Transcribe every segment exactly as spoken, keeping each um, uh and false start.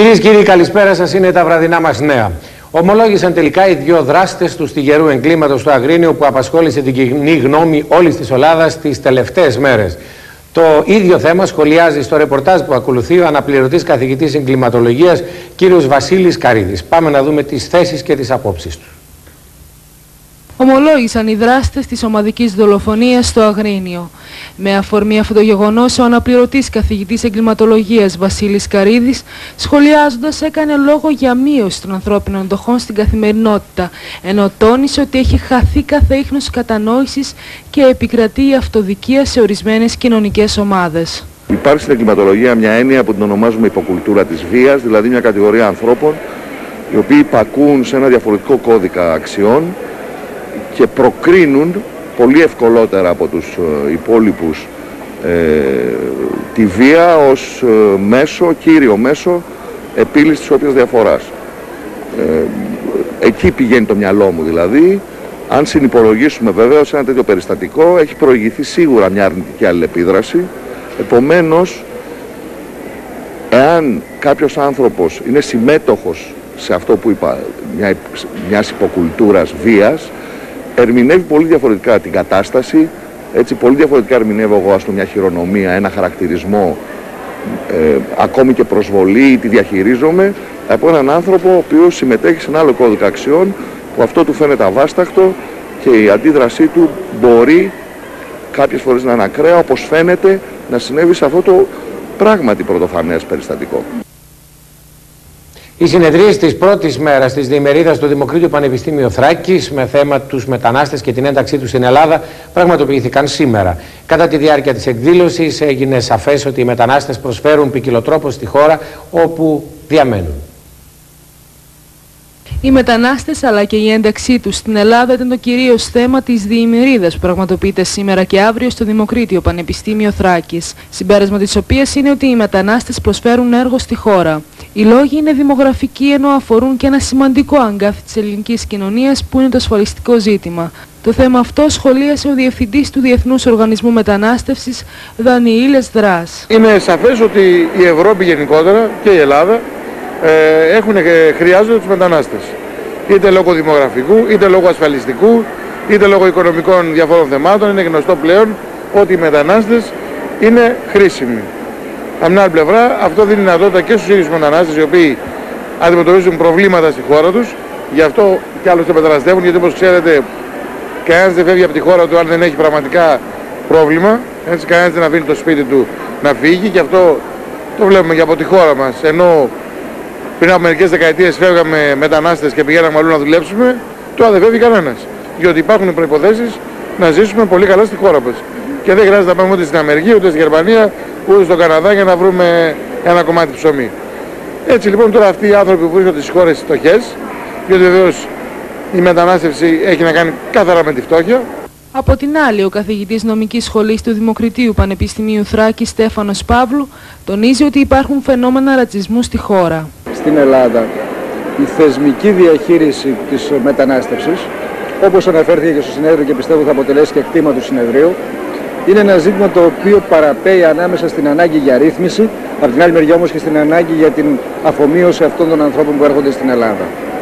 Κυρίες και κύριοι, καλησπέρα σας. Είναι τα βραδινά μας νέα. Ομολόγησαν τελικά οι δύο δράστες του στιγερού εγκλήματος του Αγρίνιου που απασχόλησε την κοινή γνώμη όλης της Ελλάδας τις τελευταίες μέρες. Το ίδιο θέμα σχολιάζει στο ρεπορτάζ που ακολουθεί ο αναπληρωτής καθηγητής εγκληματολογίας κ. Βασίλης Καρίδης. Πάμε να δούμε τις θέσεις και τις απόψεις του. Ομολόγησαν οι δράστες της ομαδικής δολοφονίας στο Αγρίνιο. Με αφορμή αυτό το γεγονός, ο αναπληρωτής καθηγητής εγκληματολογίας Βασίλης Καρίδης, σχολιάζοντας, έκανε λόγο για μείωση των ανθρώπινων εντοχών στην καθημερινότητα, ενώ τόνισε ότι έχει χαθεί κάθε ίχνος κατανόησης και επικρατεί η αυτοδικία σε ορισμένες κοινωνικές ομάδες. Υπάρχει στην εγκληματολογία μια έννοια που την ονομάζουμε υποκουλτούρα της βίας, δηλαδή μια κατηγορία ανθρώπων οι οποίοι υπακούουν σε ένα διαφορετικό κώδικα αξιών και προκρίνουν πολύ ευκολότερα από τους ε, υπόλοιπους ε, τη βία ως ε, μέσο, κύριο μέσο επίλυσης της όποιας διαφοράς. Ε, εκεί πηγαίνει το μυαλό μου δηλαδή. Αν συνυπολογίσουμε βέβαια σε ένα τέτοιο περιστατικό, έχει προηγηθεί σίγουρα μια αρνητική αλληλεπίδραση. Επομένως, εάν κάποιος άνθρωπος είναι συμμέτοχος σε αυτό που είπα, μια, μιας υποκουλτούρας βίας, ερμηνεύει πολύ διαφορετικά την κατάσταση, έτσι πολύ διαφορετικά ερμηνεύω εγώ ας πούμε μια χειρονομία, ένα χαρακτηρισμό, ε, ακόμη και προσβολή, τη διαχειρίζομαι, από έναν άνθρωπο ο οποίος συμμετέχει σε ένα άλλο κώδικα αξιών που αυτό του φαίνεται αβάσταχτο και η αντίδρασή του μπορεί κάποιες φορές να είναι ακραία, όπως φαίνεται να συνέβη σε αυτό το πράγματι πρωτοφανές περιστατικό. Οι συνεδρίες της πρώτης μέρας της διημερίδας στο Δημοκρίτιο Πανεπιστήμιο Θράκης με θέμα τους μετανάστες και την ένταξή τους στην Ελλάδα πραγματοποιήθηκαν σήμερα. Κατά τη διάρκεια της εκδήλωσης έγινε σαφές ότι οι μετανάστες προσφέρουν ποικιλοτρόπως στη χώρα όπου διαμένουν. Οι μετανάστες αλλά και η ένταξή τους στην Ελλάδα ήταν το κυρίως θέμα της διημερίδας που πραγματοποιείται σήμερα και αύριο στο Δημοκρίτιο Πανεπιστήμιο Θράκης. Συμπέρασμα της οποίας είναι ότι οι μετανάστες προσφέρουν έργο στη χώρα. Οι λόγοι είναι δημογραφικοί, ενώ αφορούν και ένα σημαντικό αγκάθι της ελληνικής κοινωνίας που είναι το ασφαλιστικό ζήτημα. Το θέμα αυτό σχολίασε ο Διευθυντής του Διεθνούς Οργανισμού Μετανάστευσης, Δανιήλες Δράς. Είναι σαφές ότι η Ευρώπη γενικότερα και η Ελλάδα ε, έχουν, ε, χρειάζονται τους μετανάστες. Είτε λόγω δημογραφικού, είτε λόγω ασφαλιστικού, είτε λόγω οικονομικών διαφόρων θεμάτων. Είναι γνωστό πλέον ότι οι μετανάστες είναι χρήσιμοι. Από την άλλη πλευρά, αυτό δίνει δυνατότητα και στους ίδιους μετανάστες οι οποίοι αντιμετωπίζουν προβλήματα στη χώρα τους. Γι' αυτό και άλλωστε μεταναστεύουν, γιατί όπως ξέρετε, κανένας δεν φεύγει από τη χώρα του αν δεν έχει πραγματικά πρόβλημα. Έτσι, κανένας δεν αφήνει το σπίτι του να φύγει, και αυτό το βλέπουμε και από τη χώρα μας. Ενώ πριν από μερικές δεκαετίες φεύγαμε μετανάστες και πηγαίναμε αλλού να δουλέψουμε, τώρα δεν φεύγει κανένας. Διότι υπάρχουν προϋποθέσεις να ζήσουμε πολύ καλά στη χώρα μας. Και δεν χρειάζεται να πάμε ούτε στην Αμερική, ούτε στη Γερμανία, ούτε στον Καναδά για να βρούμε ένα κομμάτι ψωμί. Έτσι λοιπόν τώρα αυτοί οι άνθρωποι που βρίσκονται στις χώρες φτωχές, γιατί βεβαίως η μετανάστευση έχει να κάνει καθαρά με τη φτώχεια. Από την άλλη, ο καθηγητής νομικής σχολής του Δημοκριτίου Πανεπιστημίου Θράκη, Στέφανος Παύλου, τονίζει ότι υπάρχουν φαινόμενα ρατσισμού στη χώρα. Στην Ελλάδα η θεσμική διαχείριση της μετανάστευσης, όπως αναφέρθηκε και στο συνέδριο και πιστεύω θα αποτελέσει και κτήμα του συνεδρίου, είναι ένα ζήτημα το οποίο παραπέει ανάμεσα στην ανάγκη για ρύθμιση, από την άλλη μεριά όμως και στην ανάγκη για την αφομοίωση αυτών των ανθρώπων που έρχονται στην Ελλάδα.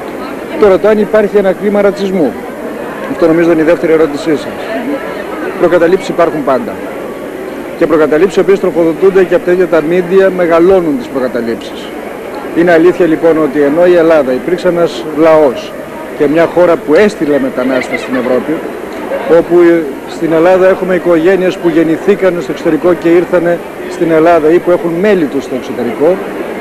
Τώρα, το αν υπάρχει ένα κλίμα ρατσισμού, αυτό νομίζω είναι η δεύτερη ερώτησή σας. Προκαταλήψεις υπάρχουν πάντα. Και προκαταλήψεις οι οποίες τροφοδοτούνται και από τα ίδια τα μίντια μεγαλώνουν τις προκαταλήψεις. Είναι αλήθεια λοιπόν ότι ενώ η Ελλάδα υπήρξε ένας λαός και μια χώρα που έστειλε μετανάστες στην Ευρώπη, όπου στην Ελλάδα έχουμε οικογένειες που γεννηθήκαν στο εξωτερικό και ήρθαν στην Ελλάδα ή που έχουν μέλη τους στο εξωτερικό,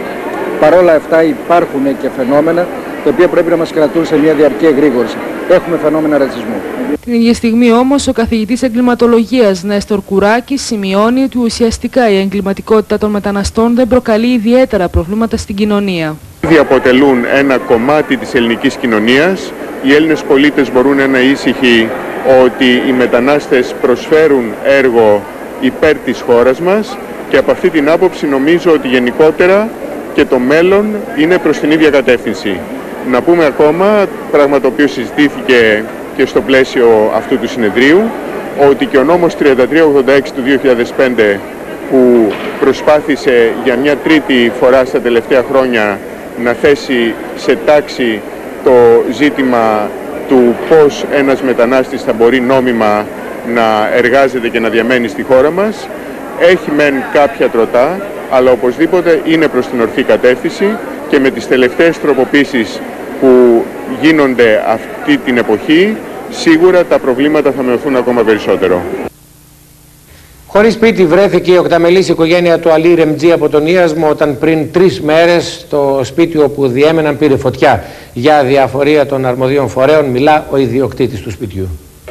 παρόλα αυτά υπάρχουν και φαινόμενα τα οποία πρέπει να μας κρατούν σε μια διαρκή εγρήγορση. Έχουμε φαινόμενα ρατσισμού. Την ίδια στιγμή όμως ο καθηγητής εγκληματολογίας Νέστορ Κουράκης σημειώνει ότι ουσιαστικά η εγκληματικότητα των μεταναστών δεν προκαλεί ιδιαίτερα προβλήματα στην κοινωνία. Ήδη αποτελούν ένα κομμάτι της ελληνικής κοινωνίας. Οι Έλληνες πολίτες μπορούν να είναι ήσυχοι ότι οι μετανάστες προσφέρουν έργο υπέρ της χώρας μας, και από αυτή την άποψη νομίζω ότι γενικότερα και το μέλλον είναι προς την ίδια κατεύθυνση. Να πούμε ακόμα, πράγμα το οποίο συζητήθηκε και στο πλαίσιο αυτού του συνεδρίου, ότι και ο νόμος τριάντα τρία ογδόντα έξι του δύο χιλιάδες πέντε, που προσπάθησε για μια τρίτη φορά στα τελευταία χρόνια να θέσει σε τάξη το ζήτημα του πώς ένας μετανάστης θα μπορεί νόμιμα να εργάζεται και να διαμένει στη χώρα μας. Έχει μεν κάποια τροτά, αλλά οπωσδήποτε είναι προς την ορθή κατεύθυνση και με τις τελευταίες τροποποίησεις που γίνονται αυτή την εποχή, σίγουρα τα προβλήματα θα μειωθούν ακόμα περισσότερο. Χωρίς σπίτι βρέθηκε η οκταμελής οικογένεια του Αλή Ρεμτζή από τον Ίασμο όταν πριν τρεις μέρες το σπίτι όπου διέμεναν πήρε φωτιά. Για διαφορία των αρμοδίων φορέων μιλά ο ιδιοκτήτης του σπιτιού.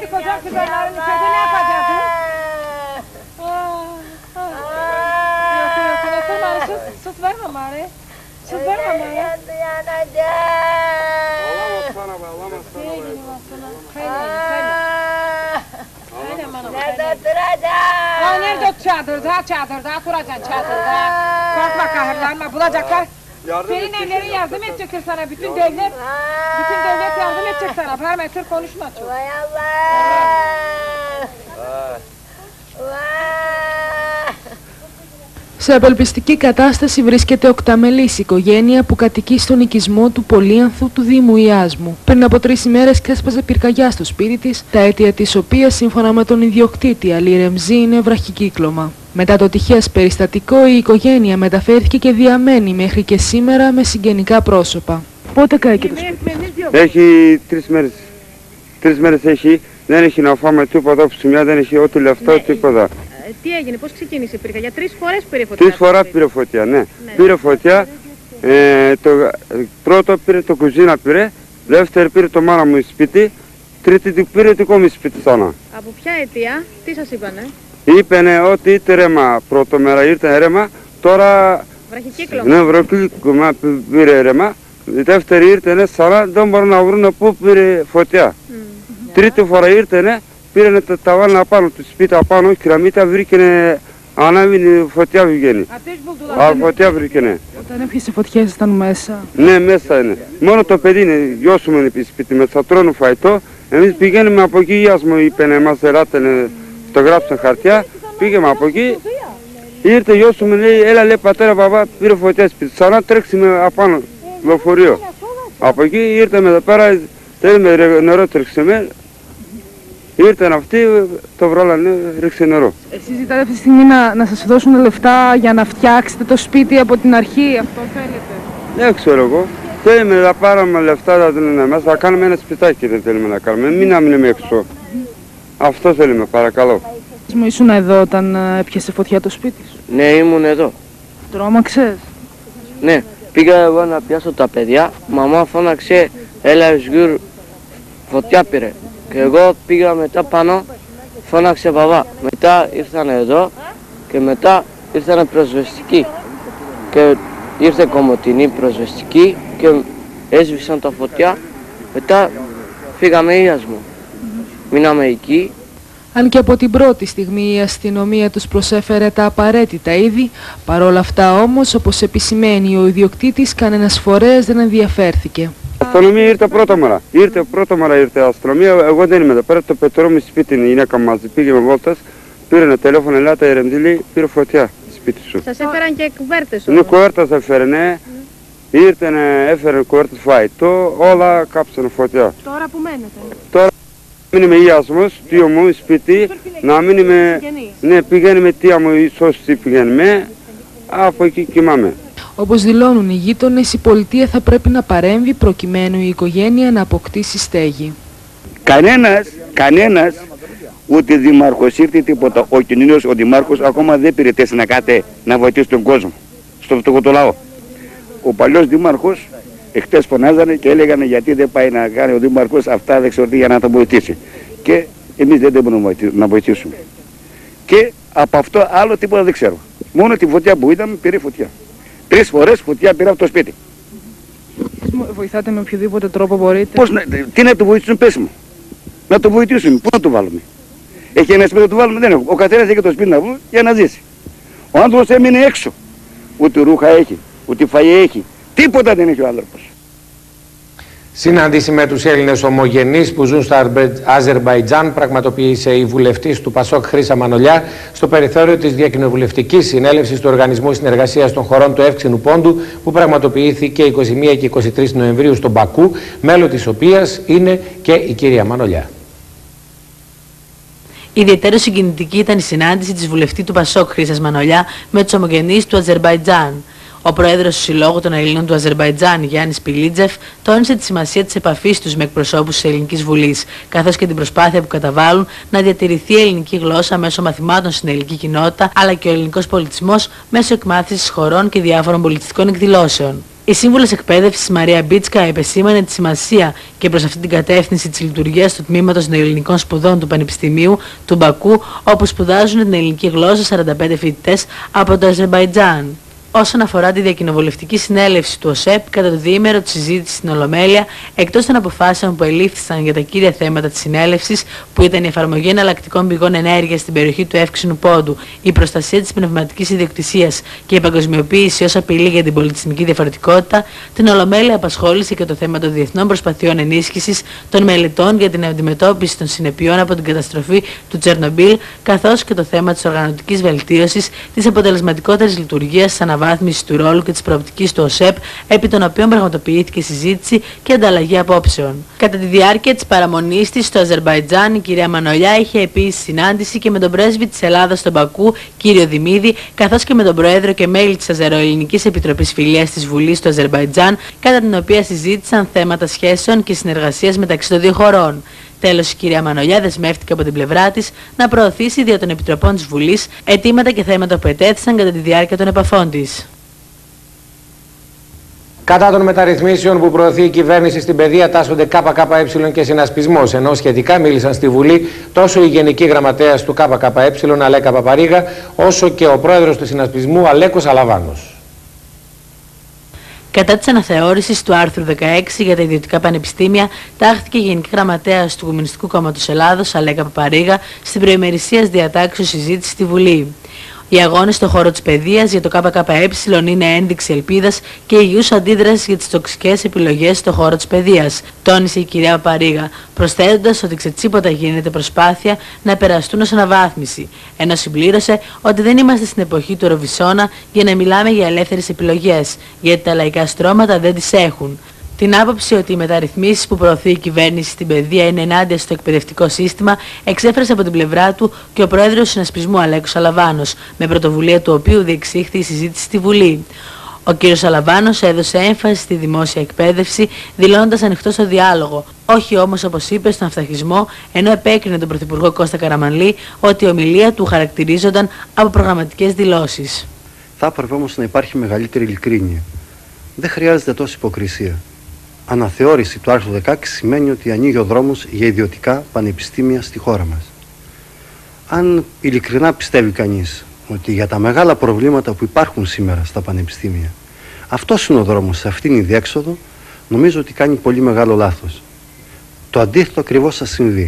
Nerede çadırda, çadırda, kuracaksın çadırda. Korkma kahırlanma, bulacaklar. Senin evlerin yardım edecektir sana, bütün devlet, bütün devlet yardım edecek sana. Parametre konuşma çok. Vay Allah! Σε απελπιστική κατάσταση βρίσκεται οκταμελής οικογένεια που κατοικεί στον οικισμό του Πολύανθου του Δήμου Ιάσμου. Πριν από τρεις ημέρες ξέσπασε πυρκαγιά στο σπίτι της, τα αίτια της οποίας σύμφωνα με τον ιδιοκτήτη Αλή Ρεμτζή είναι βραχικύκλωμα. Μετά το τυχές περιστατικό η οικογένεια μεταφέρθηκε και διαμένει μέχρι και σήμερα με συγγενικά πρόσωπα. Πότε κάηκε το σπίτι? Έχει τρεις μέρες. Τρεις μέρες έχει, δεν έχει να φάμε τίποτα, ψημιά, δεν έχει ό,τι λεφτά, τίποτα. Τι έγινε, πώς ξεκίνησε η πυρκαγιά, τρεις φορές πήρε φωτιά. Τρεις φορές πήρε φωτιά, ναι. ναι. Πήρε φωτιά, ε, το, πρώτο πήρε το κουζίνα πήρε, δεύτερο πήρε το μάνα μου σπίτι, τρίτη πήρε το δικό μου σπίτι sana. Από ποια αιτία, τι σας είπανε? Είπανε ότι ήρθε ρέμα, πρώτο μέρα ήρθε ρέμα, τώρα... Βραχικύκλωμα. Ναι, βραχικύκλωμα πήρε ρέμα, δεύτερη ήρθε σαν δεν μπορούν να βρουν πού πήρε φωτιά. Mm. Τρίτη φορά ήρθε, πήρανε τα ταβάλνα απάνω, το σπίτι απάνω, κεραμίτα βρήκανε, ανάβει φωτιά βγαίνει. Α, φωτιά βρήκανε. Όταν έπιασε φωτιές ήταν μέσα? Ναι, μέσα είναι. Μόνο το παιδί είναι, γιος μου είναι σπίτι μέσα, τρώνε φαϊτό. Εμείς πηγαίνουμε από εκεί, γιος μου είπανε, μας εράτανε, το γράψαν χαρτιά, πήγαμε από εκεί. Ήρθε γιος μου, λέει, έλα λέει πατέρα, παπά, πήρε φωτιά σπίτι, σαν να τρέξουμε απάνω, λεωφορείο. Από εκεί ήρθαμε εδώ πέρα, θέλουμε νερό τρέξαμε. Ήρθαν αυτοί, το βράλανε, ρίξε νερό. Εσείς ζητάτε αυτή τη στιγμή να, να σας δώσουν λεφτά για να φτιάξετε το σπίτι από την αρχή, αυτό θέλετε? Δεν ξέρω εγώ. Θέλουμε να πάρουμε λεφτά, να δίνουμε μέσα, να κάνουμε ένα σπιτάκι δεν θέλουμε να κάνουμε, μην να μείνουμε έξω. Αυτό θέλουμε, παρακαλώ. Μου ήσουν εδώ όταν έπιασε φωτιά το σπίτι σου? Ναι, ήμουν εδώ. Τρόμαξες? Ναι, πήγα εγώ να πιάσω τα παιδιά, μαμά φώναξε, έλα σγουρ, φωτιά πήρε. Και εγώ πήγα μετά πάνω, φώναξε παπά. Μετά ήρθαν εδώ και μετά ήρθαν προσβεστικοί. Και ήρθε κομμωτινή προσβεστική και έσβησαν τα φωτιά. Μετά φύγαμε Ιάσμο. Μείναμε εκεί. Αν και από την πρώτη στιγμή η αστυνομία τους προσέφερε τα απαραίτητα είδη, παρόλα αυτά όμως, όπως επισημαίνει ο ιδιοκτήτης, κανένας φορέας δεν ενδιαφέρθηκε. Η αστυνομία ήρθε πρώτα μέρα. Ήρθε πρώτα μέρα ήρθε η αστυνομία. Εγώ δεν είμαι εδώ πέρα. Το πετρό μου σπίτι είναι η γυναίκα μαζί. Πήγε με βόλτας, πήρε ένα τηλέφωνο, ελάτε Ρεμτζή, λέει, πήρε φωτιά σπίτι σου. Σας έφεραν και κουβέρτες όμως? Ναι, κουβέρτας έφερε. Mm. Ήρθε, έφερε κουβέρτας φαϊτό, όλα κάψανε φωτιά. Τώρα που μένετε? Τώρα μείνουμε Ιάσμος, τίο μου σπίτι, να μείνουμε. Ναι, πηγαίνουμε τία μου, σωστή πηγαίνουμε. Από εκεί κοιμάμε. Όπως δηλώνουν οι γείτονες, η πολιτεία θα πρέπει να παρέμβει προκειμένου η οικογένεια να αποκτήσει στέγη. Κανένας, κανένας, ούτε δήμαρχος ήρθε τίποτα. Ο κοινωνικός, ο δημάρχος ακόμα δεν πήρε τέσσερα να κάτε να βοηθήσει τον κόσμο, στο φτωχό το λαό. Ο παλιός δήμαρχος, εχθές φωνάζανε και έλεγανε γιατί δεν πάει να κάνει ο δήμαρχος αυτά δεν ξέρω τι για να τον βοηθήσει. Και εμείς δεν μπορούμε να βοηθήσουμε. Και από αυτό άλλο τίποτα δεν ξέρω. Μόνο τη φωτιά που είδαμε πήρε φωτιά. Τρεις φορές φωτιά πήρα από το σπίτι. Βοηθάτε με οποιοδήποτε τρόπο μπορείτε? Πώς, τι να το βοηθήσουμε, πες μου. Να το βοηθήσουμε, πού να το βάλουμε. Έχει ένα σπίτι να το βάλουμε, δεν έχω. Ο καθένας έχει το σπίτι να βγει για να ζήσει. Ο άνθρωπος έμεινε έξω. Ούτε ρούχα έχει, ούτε φαΐ έχει. Τίποτα δεν έχει ο άνθρωπος. Συνάντηση με τους Έλληνες ομογενείς που ζουν στο Αζερμπαϊτζάν πραγματοποίησε η βουλευτής του Πασόκ Χρύσα Μανολιά στο περιθώριο της Διακοινοβουλευτικής Συνέλευσης του Οργανισμού Συνεργασίας των Χωρών του Εύξηνου Πόντου, που πραγματοποιήθηκε είκοσι μία και είκοσι τρεις Νοεμβρίου στον Μπακού, μέλο της οποίας είναι και η κυρία Μανολιά. Ιδιαίτερα συγκινητική ήταν η συνάντηση της βουλευτή του Πασόκ Χρύσας Μανολιά με τους ομογενείς του Αζερμπαϊτζάν. Ο πρόεδρος του Συλλόγου των Ελλήνων του Αζερμπαϊτζάν, Γιάννης Πιλίτζεφ, τόνισε τη σημασία της επαφής τους με εκπροσώπους της Ελληνικής Βουλής, καθώς και την προσπάθεια που καταβάλουν να διατηρηθεί η ελληνική γλώσσα μέσω μαθημάτων στην ελληνική κοινότητα, αλλά και ο ελληνικός πολιτισμός μέσω εκμάθησης χωρών και διάφορων πολιτιστικών εκδηλώσεων. Η σύμβουλος εκπαίδευσης Μαρία Μπίτσκα επεσήμανε τη σημασία και προς αυτή την κατεύθυνση της λειτουργίας του Τμήματος των Ελληνικών Σπουδών του Πανεπιστημίου του Μπακού, όπου σπουδάζουν την ελληνική γλώσσα σαράντα πέντε φοιτητές από το Αζερμπαϊτζάν. Όσον αφορά τη διακοινοβουλευτική συνέλευση του ΟΣΕΠ, κατά το διήμερο της συζήτησης στην Ολομέλεια, εκτός των αποφάσεων που ελήφθησαν για τα κύρια θέματα της συνέλευσης, που ήταν η εφαρμογή εναλλακτικών πηγών ενέργειας στην περιοχή του Εύξηνου Πόντου, η προστασία της πνευματικής ιδιοκτησίας και η παγκοσμιοποίηση ως απειλή για την πολιτισμική διαφορετικότητα, την Ολομέλεια απασχόλησε και το θέμα των διεθνών προσπαθειών ενίσχυσης των μελετών για την αντιμετώπιση των συνεπειών από την καταστροφή του Τσερνομπίλ, καθώς και το θέμα της οργανωτικής βελτίωσης, της αποτελεσματικότερης λειτουργίας της αναβάθμισης του ρόλου και της προοπτικής του ΟΣΕΠ, επί των οποίων πραγματοποιήθηκε συζήτηση και ανταλλαγή απόψεων. Κατά τη διάρκεια της παραμονής της στο Αζερμπαϊτζάν, η κυρία Μανολιά είχε επίσης συνάντηση και με τον πρέσβη της Ελλάδας στον Μπακού, κύριο Δημίδη, καθώς και με τον πρόεδρο και μέλη της Αζεροελληνικής Επιτροπής Φιλίας της Βουλής του Αζερμπαϊτζάν, κατά την οποία συζήτησαν θέματα σχέσεων και συνεργασίας μεταξύ των δύο χωρών. Τέλος, η κυρία Μανολιά δεσμεύτηκε από την πλευρά της να προωθήσει δια των επιτροπών της Βουλής αιτήματα και θέματα που ετέθησαν κατά τη διάρκεια των επαφών της. Κατά των μεταρρυθμίσεων που προωθεί η κυβέρνηση στην παιδεία τάσσονται ΚΚΕ και συνασπισμός, ενώ σχετικά μίλησαν στη Βουλή τόσο η Γενική Γραμματέας του ΚΚΕ Αλέκα Παπαρίγα, όσο και ο πρόεδρος του συνασπισμού Αλέκος Αλαβάνος. Κατά της αναθεώρησης του άρθρου δεκαέξι για τα ιδιωτικά πανεπιστήμια, τάχθηκε η Γενική Γραμματέας του Κομμουνιστικού Κόμματος Ελλάδος, Αλέκα Παπαρίγα, στην προημερησίας διατάξεως συζήτηση στη Βουλή. Οι αγώνες στον χώρο της παιδείας για το ΚΚΕ είναι ένδειξη ελπίδας και υγιούς αντίδρασης για τις τοξικές επιλογές στον χώρο της παιδείας, τόνισε η κυρία Παπαρίγα, προσθέτοντας ότι ξετσίποτα γίνεται προσπάθεια να περαστούν ως αναβάθμιση, ενώ συμπλήρωσε ότι δεν είμαστε στην εποχή του Ροβισώνα για να μιλάμε για ελεύθερες επιλογές, γιατί τα λαϊκά στρώματα δεν τις έχουν. Την άποψη ότι οι μεταρρυθμίσεις που προωθεί η κυβέρνηση στην παιδεία είναι ενάντια στο εκπαιδευτικό σύστημα εξέφρασε από την πλευρά του και ο πρόεδρος του συνασπισμού Αλέκος Αλαβάνος, με πρωτοβουλία του οποίου διεξήχθη η συζήτηση στη Βουλή. Ο κ. Αλαβάνος έδωσε έμφαση στη δημόσια εκπαίδευση, δηλώνοντας ανοιχτό στο διάλογο, όχι όμως όπως είπε στον αυταρχισμό, ενώ επέκρινε τον Πρωθυπουργό Κώστα Καραμανλή ότι η ομιλία του χαρακτηρίζονταν από προγραμματικές δηλώσεις. Θα έπρεπε όμως να υπάρχει μεγαλύτερη ειλικρίνεια. Δεν χρειάζεται τόση υποκρισία. Αναθεώρηση του άρθρου δεκαέξι σημαίνει ότι ανοίγει ο δρόμος για ιδιωτικά πανεπιστήμια στη χώρα μας. Αν ειλικρινά πιστεύει κανείς ότι για τα μεγάλα προβλήματα που υπάρχουν σήμερα στα πανεπιστήμια αυτός είναι ο δρόμος, σε αυτήν η διέξοδο, νομίζω ότι κάνει πολύ μεγάλο λάθος. Το αντίθετο ακριβώς θα συμβεί.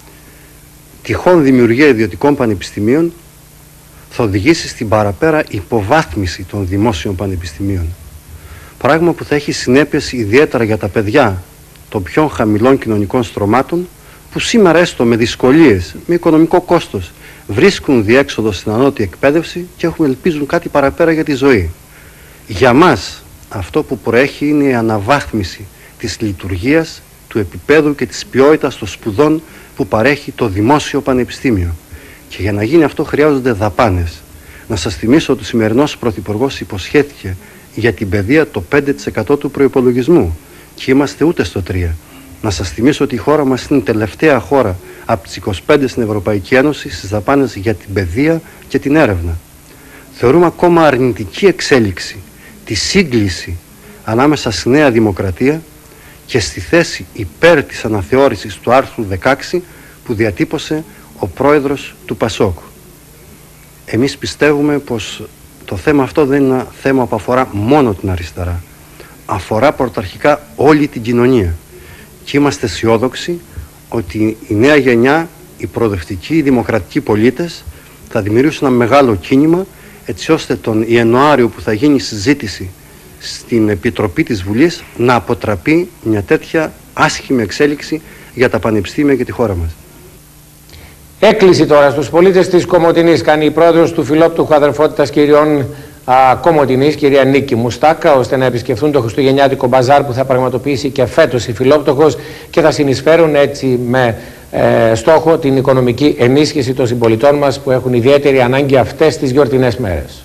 Τυχόν δημιουργία ιδιωτικών πανεπιστημίων θα οδηγήσει στην παραπέρα υποβάθμιση των δημόσιων πανεπιστημίων. Πράγμα που θα έχει συνέπειες ιδιαίτερα για τα παιδιά των πιο χαμηλών κοινωνικών στρωμάτων, που σήμερα έστω με δυσκολίες, με οικονομικό κόστος, βρίσκουν διέξοδο στην ανώτια εκπαίδευση και έχουν ελπίζουν κάτι παραπέρα για τη ζωή. Για μας αυτό που προέχει είναι η αναβάθμιση της λειτουργίας, του επίπεδου και της ποιότητας των σπουδών που παρέχει το δημόσιο πανεπιστήμιο. Και για να γίνει αυτό χρειάζονται δαπάνες. Να σας θυμίσω ότι ο σημερινός πρωθυπουργός υποσχέθηκε για την παιδεία το πέντε τοις εκατό του προϋπολογισμού και είμαστε ούτε στο τρία τοις εκατό. Να σας θυμίσω ότι η χώρα μας είναι η τελευταία χώρα από τις είκοσι πέντε στην Ευρωπαϊκή Ένωση στις δαπάνες για την παιδεία και την έρευνα. Θεωρούμε ακόμα αρνητική εξέλιξη τη σύγκληση ανάμεσα στη Νέα Δημοκρατία και στη θέση υπέρ της αναθεώρησης του άρθρου δεκαέξι που διατύπωσε ο πρόεδρος του Πασόκ. Εμείς πιστεύουμε πως το θέμα αυτό δεν είναι ένα θέμα που αφορά μόνο την αριστερά. Αφορά πρωταρχικά όλη την κοινωνία. Και είμαστε αισιόδοξοι ότι η νέα γενιά, οι προοδευτικοί, οι δημοκρατικοί πολίτες θα δημιουργήσουν ένα μεγάλο κίνημα, έτσι ώστε τον Ιανουάριο που θα γίνει η συζήτηση στην Επιτροπή της Βουλής να αποτραπεί μια τέτοια άσχημη εξέλιξη για τα πανεπιστήμια και τη χώρα μας. Έκκληση τώρα στους πολίτες της Κομοτηνής κάνει η πρόεδρος του Φιλόπτωχου Αδερφότητας Κυριών Κομοτηνής, κυρία Νίκη Μουστάκα, ώστε να επισκεφθούν το χριστουγεννιάτικο μπαζάρ που θα πραγματοποιήσει και φέτος η Φιλόπτωχος και θα συνεισφέρουν έτσι με ε, στόχο την οικονομική ενίσχυση των συμπολιτών μας που έχουν ιδιαίτερη ανάγκη αυτές τις γιορτινές μέρες.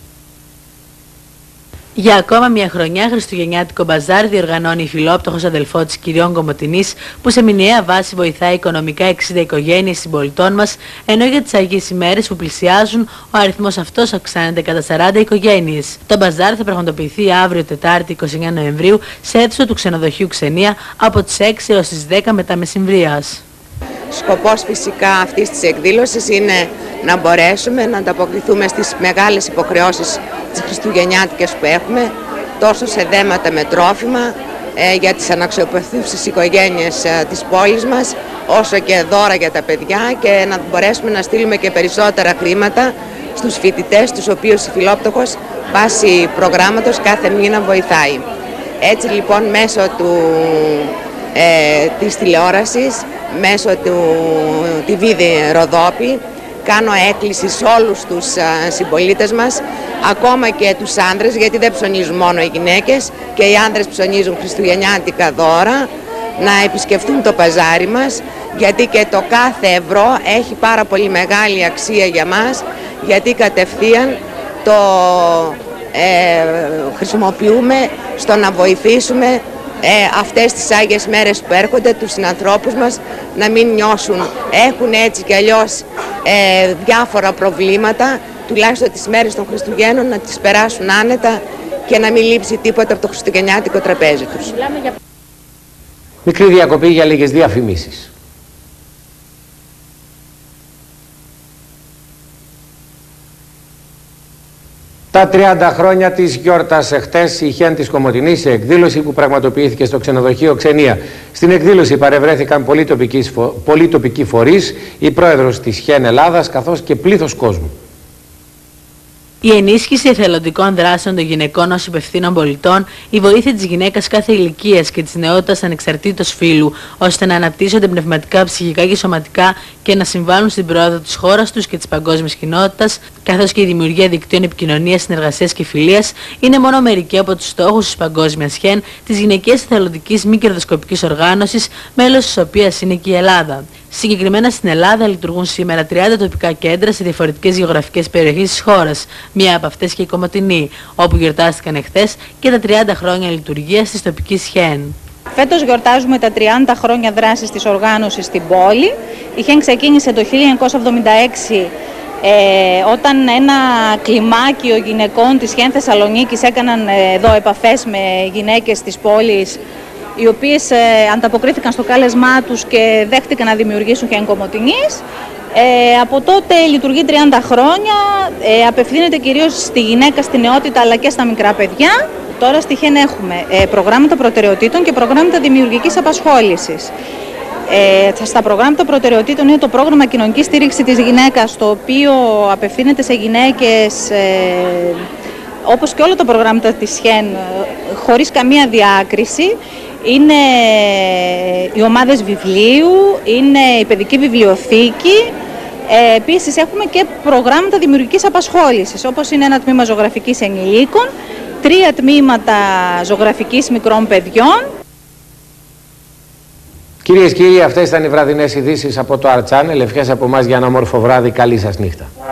Για ακόμα μια χρονιά, χριστουγεννιάτικο μπαζάρ διοργανώνει η Φιλόπτωχος Αδελφότης Κυριών Κομοτηνής, που σε μηνιαία βάση βοηθάει οικονομικά εξήντα οικογένειες συμπολιτών μας, ενώ για τις Αγίες ημέρες που πλησιάζουν, ο αριθμός αυτός αυξάνεται κατά σαράντα οικογένειες. Το μπαζάρ θα πραγματοποιηθεί αύριο Τετάρτη είκοσι εννέα Νοεμβρίου σε αίθουσα του ξενοδοχείου Ξενία από τις έξι έως τις δέκα μετά μεσημβρίας. Σκοπός φυσικά αυτής της εκδήλωσης είναι να μπορέσουμε να ανταποκριθούμε στις μεγάλες υποχρεώσεις τις χριστουγεννιάτικες που έχουμε, τόσο σε δέματα με τρόφιμα ε, για τις αναξιοπαθήσεις οικογένειες ε, της πόλης μας, όσο και δώρα για τα παιδιά, και να μπορέσουμε να στείλουμε και περισσότερα χρήματα στους φοιτητές, τους οποίους η Φιλόπτωχος βάσει προγράμματος κάθε μήνα βοηθάει. Έτσι λοιπόν μέσω του, ε, της τηλεόρασης, μέσω του τι βι Ροδόπη, κάνω έκκληση σε όλους τους συμπολίτες μας, ακόμα και τους άντρες, γιατί δεν ψωνίζουν μόνο οι γυναίκες, και οι άντρες ψωνίζουν χριστουγεννιάτικα δώρα, να επισκεφτούν το παζάρι μας, γιατί και το κάθε ευρώ έχει πάρα πολύ μεγάλη αξία για μας, γιατί κατευθείαν το ε, χρησιμοποιούμε στο να βοηθήσουμε Ε, αυτές τις Άγιες μέρες που έρχονται, τους συνανθρώπους μας να μην νιώσουν, έχουν έτσι κι αλλιώς ε, διάφορα προβλήματα, τουλάχιστον τις μέρες των Χριστουγέννων να τις περάσουν άνετα και να μην λείψει τίποτα από το χριστουγεννιάτικο τραπέζι τους. Μικρή διακοπή για λίγες διαφημίσεις. Τα τριάντα χρόνια της γιόρτασε χτες η Χέν της Κομοτηνής σε εκδήλωση που πραγματοποιήθηκε στο ξενοδοχείο Ξενία. Στην εκδήλωση παρευρέθηκαν πολλοί τοπικοί φορείς, η πρόεδρος της Χέν Ελλάδας καθώς και πλήθος κόσμου. Η ενίσχυση εθελοντικών δράσεων των γυναικών ως υπευθύνων πολιτών, η βοήθεια της γυναίκας κάθε ηλικίας και της νεότητας ανεξαρτήτως φύλου, ώστε να αναπτύσσονται πνευματικά, ψυχικά και σωματικά και να συμβάλλουν στην πρόοδο της χώρας τους και της παγκόσμιας κοινότητας, καθώς και η δημιουργία δικτύων επικοινωνίας, συνεργασίας και φιλίας, είναι μόνο μερικοί από τους στόχους της Παγκόσμιας Χέν, της γυναικείας εθελοντικής μη κερδοσκοπικής οργάνωσης, μέλος της οποίας είναι και η Ελλάδα. Συγκεκριμένα στην Ελλάδα λειτουργούν σήμερα τριάντα τοπικά κέντρα σε διαφορετικές γεωγραφικές περιοχές της χώρας, μία από αυτές και η Κομοτηνή, όπου γιορτάστηκαν εχθές και τα τριάντα χρόνια λειτουργίας της τοπικής Χέν. Φέτος γιορτάζουμε τα τριάντα χρόνια δράσης της οργάνωσης στην πόλη. Η Χέν ξεκίνησε το χίλια εννιακόσια εβδομήντα έξι ε, όταν ένα κλιμάκιο γυναικών της Χέν Θεσσαλονίκης έκαναν ε, εδώ επαφές με γυναίκες της πόλης, οι οποίες ε, ανταποκρίθηκαν στο κάλεσμά τους και δέχτηκαν να δημιουργήσουν Χέν Κομοτηνής. Ε, από τότε λειτουργεί τριάντα χρόνια, ε, απευθύνεται κυρίως στη γυναίκα, στη νεότητα αλλά και στα μικρά παιδιά. Τώρα στη Χέν έχουμε ε, προγράμματα προτεραιοτήτων και προγράμματα δημιουργικής απασχόλησης. Ε, στα προγράμματα προτεραιοτήτων είναι το πρόγραμμα κοινωνικής στήριξης της γυναίκας, το οποίο απευθύνεται σε γυναίκες, ε, όπως και όλα τα προγράμματα της Χέν, χωρίς καμία διάκριση. Είναι οι ομάδες βιβλίου, είναι η παιδική βιβλιοθήκη. Ε, επίσης έχουμε και προγράμματα δημιουργικής απασχόλησης, όπως είναι ένα τμήμα ζωγραφικής ενηλίκων, τρία τμήματα ζωγραφικής μικρών παιδιών. Κυρίες και κύριοι, αυτές ήταν οι βραδινές ειδήσεις από το Art Channel. Ευχές από εμάς για ένα όμορφο βράδυ. Καλή σας νύχτα.